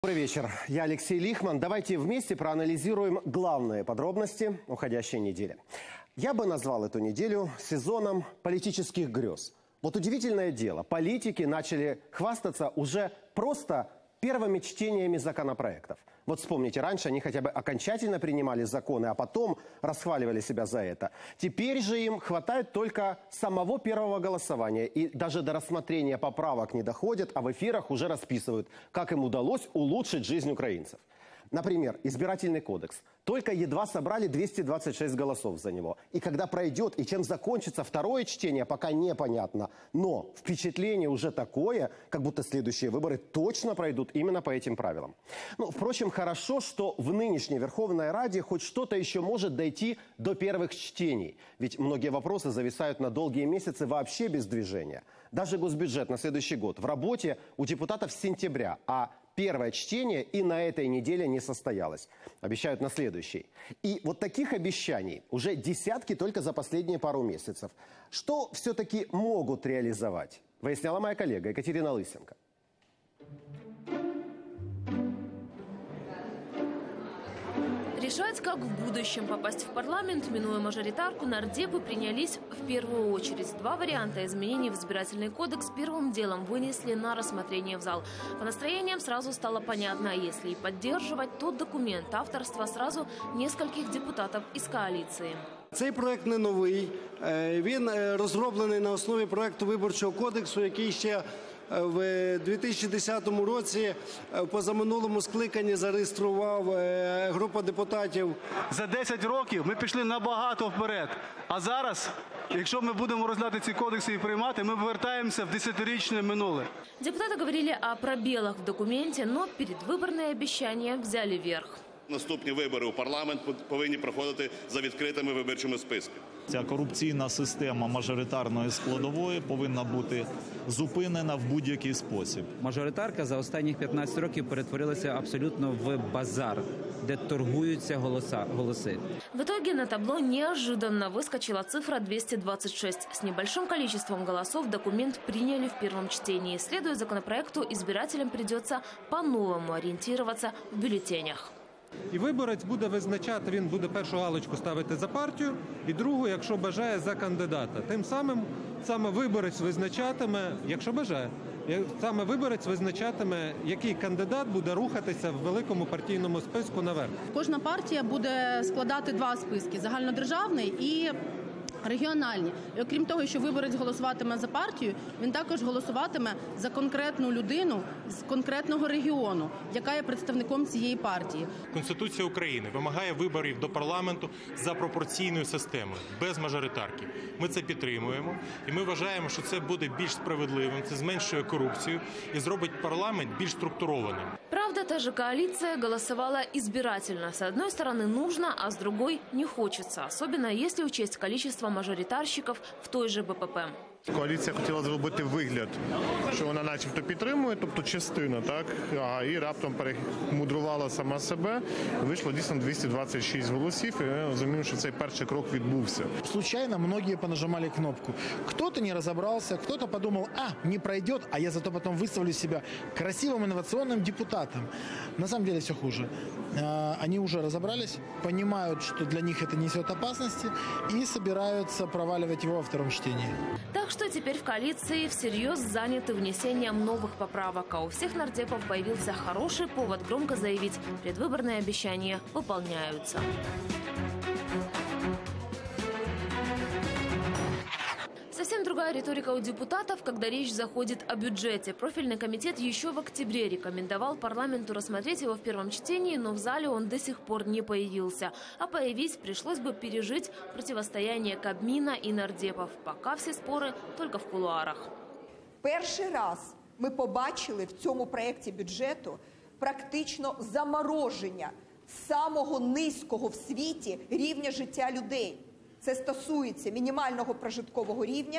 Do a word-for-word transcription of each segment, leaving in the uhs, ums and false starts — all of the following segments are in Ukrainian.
Добрый вечер. Я Алексей Лихман. Давайте вместе проанализируем главные подробности уходящей недели. Я бы назвал эту неделю сезоном политических грез. Вот удивительное дело. Политики начали хвастаться уже просто первыми чтениями законопроектов. Вот вспомните, раньше они хотя бы окончательно принимали законы, а потом расхваливали себя за это. Теперь же им хватает только самого первого голосования. И даже до рассмотрения поправок не доходят, а в эфирах уже расписывают, как им удалось улучшить жизнь украинцев. Например, избирательный кодекс. Только едва собрали двести двадцать шесть голосов за него. И когда пройдет и чем закончится второе чтение, пока непонятно. Но впечатление уже такое, как будто следующие выборы точно пройдут именно по этим правилам. Ну, впрочем, хорошо, что в нынешней Верховной Раде хоть что-то еще может дойти до первых чтений. Ведь многие вопросы зависают на долгие месяцы вообще без движения. Даже госбюджет на следующий год в работе у депутатов с сентября, а первое чтение и на этой неделе не состоялось. Обещают на следующей. И вот таких обещаний уже десятки только за последние пару месяцев. Что все-таки могут реализовать? Выясняла моя коллега Екатерина Лысенко. Решать, как в будущем попасть в парламент, минуя мажоритарку, нардепы принялись в первую очередь. Два варианта изменений в избирательный кодекс первым делом вынесли на рассмотрение в зал. По настроениям сразу стало понятно, если и поддерживать тот документ авторства сразу нескольких депутатов из коалиции. Цей проект не новий. Він розроблений на основі проекту Виборчого кодексу, який ще в дві тисячі десятому році в позаминулому скликанні зареєстрував група депутатів. За десять років ми пішли набагато вперед. А зараз, якщо ми будемо розглядати ці кодекси і приймати, ми повертаємося в десятирічне минуле. Депутаты говорили о пробелах в документе, но предвыборные обещания взяли верх. Наступні вибори у парламент повинні проходити за відкритими виборчими списками. Ця корупційна система мажоритарної складової повинна бути зупинена в будь-який спосіб. Мажоритарка за останні п'ятнадцять років перетворилася абсолютно в базар, де торгуються голоса, голоси. В итоге на табло неожиданно выскочила цифра двести двадцать шесть. С небольшим количеством голосов документ приняли в первом чтении. Следуя законопроекту, избирателям придется по-новому ориентироваться в бюллетенях. І виборець буде визначати, він буде першу галочку ставити за партію, і другу, якщо бажає, за кандидата. Тим самим саме виборець визначатиме, якщо бажає, саме виборець визначатиме, який кандидат буде рухатися в великому партійному списку наверх. Кожна партія буде складати два списки – загальнодержавний і регіональні. І окрім того, що виборець голосуватиме за партію, він також голосуватиме за конкретну людину з конкретного регіону, яка є представником цієї партії. Конституція України вимагає виборів до парламенту за пропорційною системою, без мажоритарки. Ми це підтримуємо, і ми вважаємо, що це буде більш справедливим, це зменшує корупцію і зробить парламент більш структурованим. Правда, та же коалиция голосовала избирательно. С одной стороны нужно, а с другой не хочется. Особенно если учесть количество мажоритарщиков в той же БПП. Коаліція хотіла зробити вигляд, що вона начебто підтримує, тобто частина, так, а і раптом перемудрувала сама себе. Вийшло дійсно двісті двадцять шість голосів, і я розумію, що цей перший крок відбувся. Случайно многие понажимали кнопку. Кто-то не разобрался, кто-то подумал, а, не пройдет, а я зато потом выставлю себя красивым инновационным депутатом. На самом деле все хуже. Они уже разобрались, понимают, что для них это несет опасности, и собираются проваливать его во втором чтении. Так что теперь в коалиции всерьез заняты внесением новых поправок, а у всех нардепов появился хороший повод громко заявить, предвыборные обещания выполняются. Совсем другая риторика у депутатов, когда речь заходит о бюджете. Профильный комитет еще в октябре рекомендовал парламенту рассмотреть его в первом чтении, но в зале он до сих пор не появился. А появись пришлось бы пережить противостояние Кабмина и нардепов. Пока все споры только в кулуарах. Перший раз ми побачили в цьому проєкті бюджету практично замороження самого низького в світі рівня життя людей. Це стосується мінімального прожиткового рівня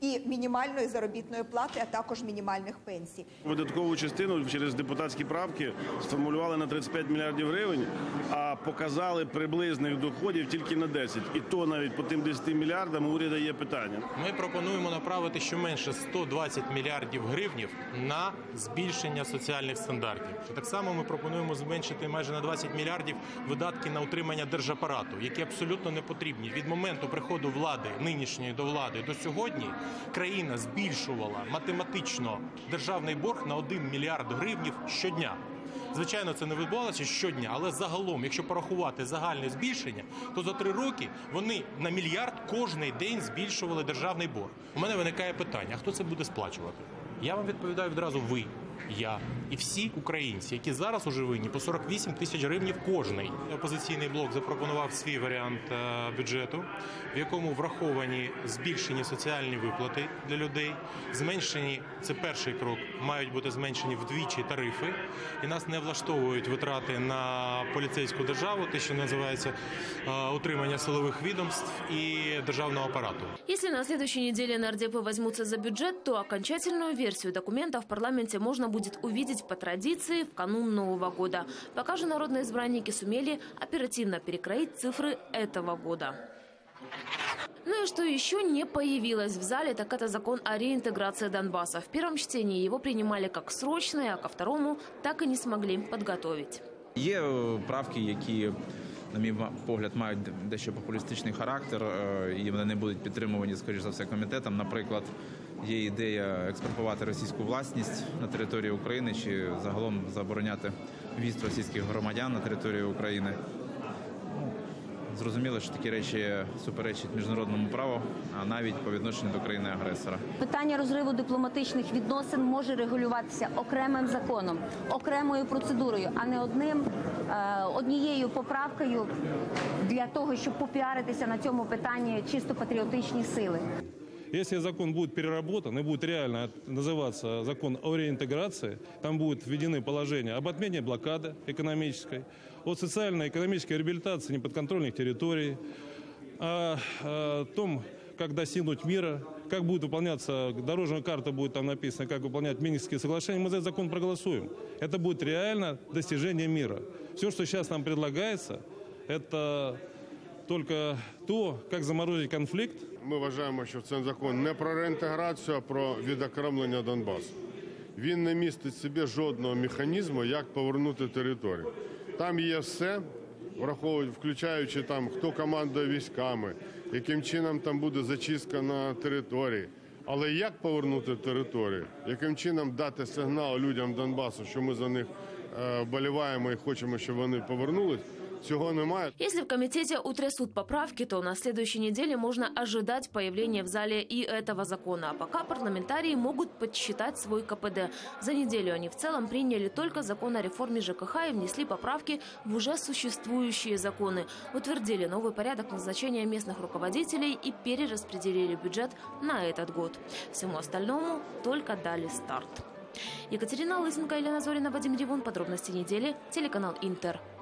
і мінімальної заробітної плати, а також мінімальних пенсій. Видаткову частину через депутатські правки сформулювали на тридцять п'ять мільярдів гривень, а показали приблизних доходів тільки на десять. І то навіть по тим десяти мільярдам у уряду є питання. Ми пропонуємо направити щоменше сто двадцять мільярдів гривнів на збільшення соціальних стандартів. Так само ми пропонуємо зменшити майже на двадцять мільярдів видатки на утримання держапарату, які абсолютно не потрібні. Від моменту приходу влади, нинішньої до влади, до сьогодні країна збільшувала математично державний борг на один мільярд гривнів щодня. Звичайно, це не відбувалося щодня, але загалом, якщо порахувати загальне збільшення, то за три роки вони на мільярд кожний день збільшували державний борг. У мене виникає питання, а хто це буде сплачувати? Я вам відповідаю відразу: ви, я і всі українці, які зараз уже винні по сорок вісім тисяч гривень кожний. Опозиційний блок запропонував свій варіант бюджету, в якому враховані збільшені соціальні виплати для людей, зменшені, це перший крок, мають бути зменшені вдвічі тарифи, і нас не влаштовують витрати на поліцейську державу, те, що називається утримання силових відомств і державного апарату. Если на следующей неделе нардепы возьмутся за бюджет, то окончательную версию документа в парламенте можно будет увидеть по традиции в канун Нового года. Пока же народные избранники сумели оперативно перекроить цифры этого года. Ну и что еще не появилось в зале, так это закон о реинтеграции Донбасса. В первом чтении его принимали как срочный, а ко второму так и не смогли подготовить. Є правки, які, на мій погляд, мають дещо популістичний характер, і вони не будуть підтримувані, скоріш за все, комітетом. Наприклад, є ідея експроприювати російську власність на території України чи загалом забороняти в'їзд російських громадян на територію України. Зрозуміло, що такі речі суперечать міжнародному праву, а навіть по відношенню до країни-агресора. Питання розриву дипломатичних відносин може регулюватися окремим законом, окремою процедурою, а не одним, однією поправкою для того, щоб попіаритися на цьому питанні чисто патріотичні сили. Если закон будет переработан и будет реально называться закон о реинтеграции, там будут введены положения об отмене блокады экономической, о социально-экономической реабилитации неподконтрольных территорий, о, о том, как достигнуть мира, как будет выполняться, дорожная карта будет там написано, как выполнять Минские соглашения, мы за этот закон проголосуем. Это будет реально достижение мира. Все, что сейчас нам предлагается, это только то, как заморозить конфликт. Ми вважаємо, що цей закон не про реінтеграцію, а про відокремлення Донбасу. Він не містить в собі жодного механізму, як повернути територію. Там є все, враховують, включаючи там, хто командує військами, яким чином там буде зачистка на території. Але як повернути територію, яким чином дати сигнал людям Донбасу, що ми за них е, боліваємо і хочемо, щоб вони повернулись, цього немає. Если в комитете утрясут поправки, то на следующей неделе можно ожидать появления в зале и этого закона. А пока парламентарии могут подсчитать свой ка пэ дэ. За неделю они в целом приняли только закон о реформе жэ ка ха и внесли поправки в уже существующие законы. Утвердили новый порядок назначения местных руководителей и перераспределили бюджет на этот год. Всему остальному только дали старт. Екатерина Лысенко, Елена Зорина, Вадим Ревун. Подробности недели. Телеканал Интер.